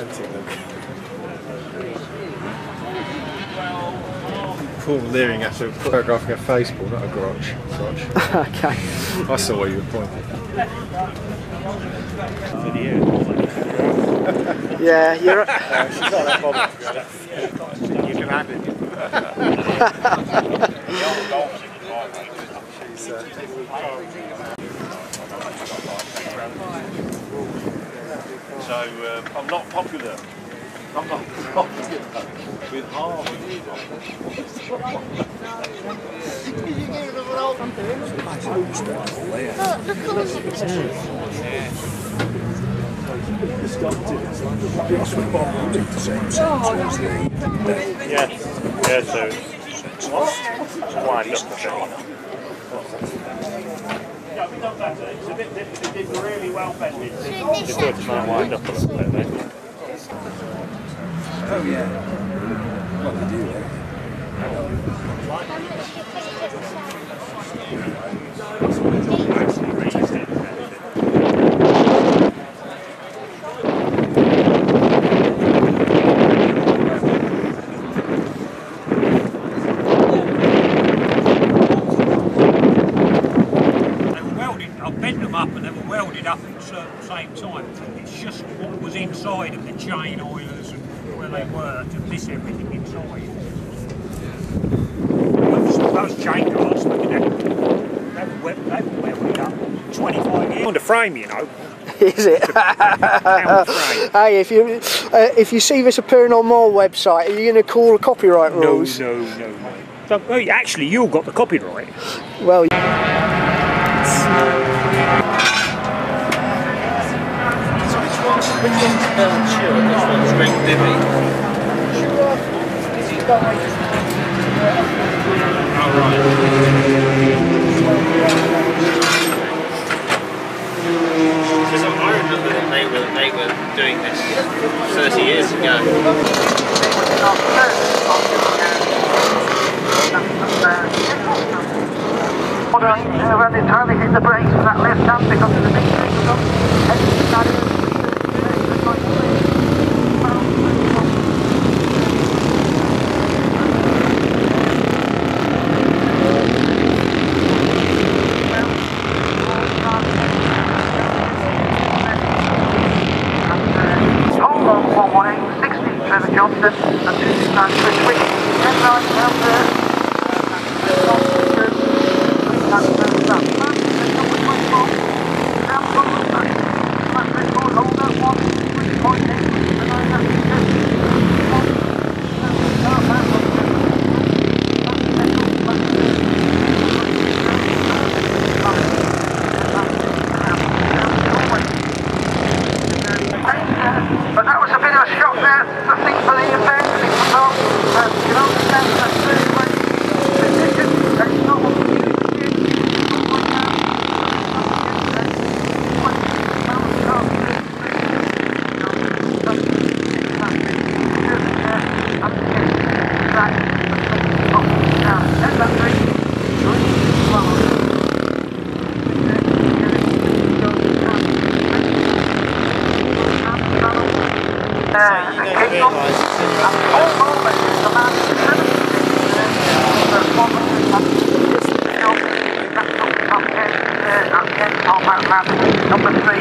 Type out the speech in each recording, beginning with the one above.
authentic look. Paul leering at a photographing a face, Paul, not a crotch. Okay. I saw where you were pointing. Yeah, you're right. She's not that bothered. You can have it. So I'm not popular. I'm not popular with half of you. Yeah, so wind up the thing. Yeah, we've done better. It's a bit different. It did really well, Ben. Just have to try and wind up a little bit, mate. Oh yeah. Well, they do, It's just what was inside of the chain oilers and where they were to miss everything inside. Those chain guards, they were welded up 25 years. On the frame, you know. Is it? Hey, if you see this appearing on my website, are you going to call the copyright rules? No. So, actually, you got the copyright. Well. Which one's Bell Chill and this one's Drink Divvy? Oh, right. Because I remember that they were doing this 30 years ago. When they try to hit the brakes with that left hand because of the big thing. Johnson and 269 Switch 10 9 down there. But that was a bit of a shock there, I think, for the event. You know, number 3,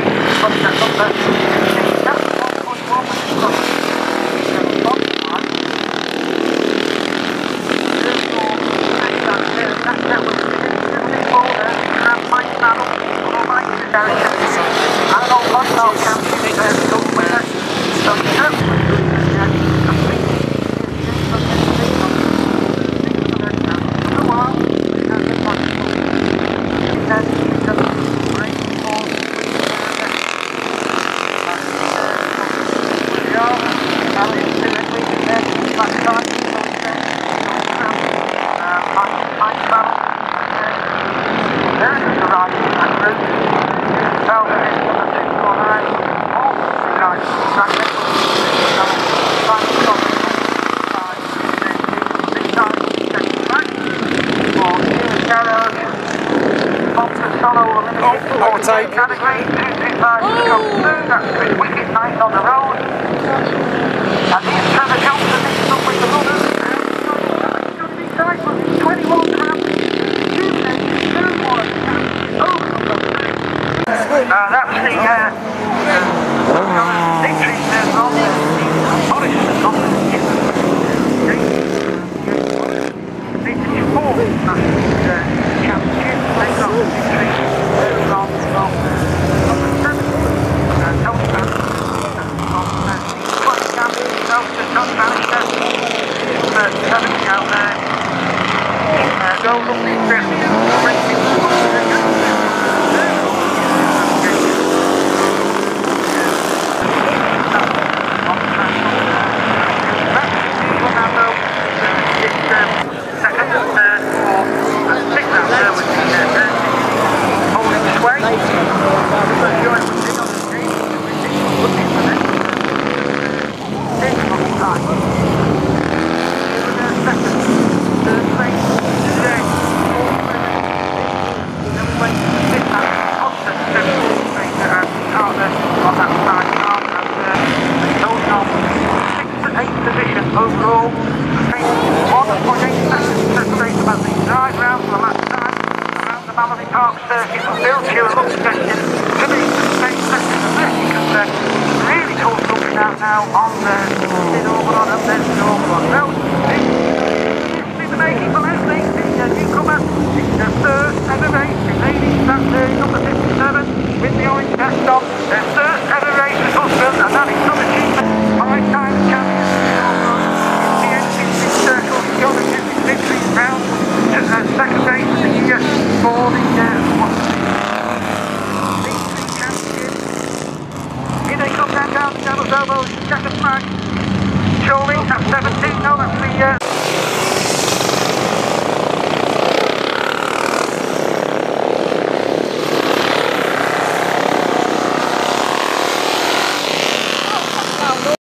overtake. Category 225 to come through, that's wicket nice on the road. 70 out there. Goes up the second and third, fourth, and sixth out there with the holding sway. Looking for this. It's not time. Second, third place, today. Then we went to the fifth and constant straight and Carter on that side car and those on 6th and 8th position overall. 1.8 seconds separate about the drive round for the last time around the Mallory Park circuit for Bill Shearer looks second to me 8 seconds and there you can say really tough looking out now on the Mid-Oberon and then Mid-Oberon. Well, the making for Leslie, the newcomer, the third ever race in ladies that number 57 with the orange vest on, their first ever race with husband and that is some achievement, 5-time champion victory round second race of the year for the champion. Here they come down the Devil's Elbow, second flag. Surely at 17.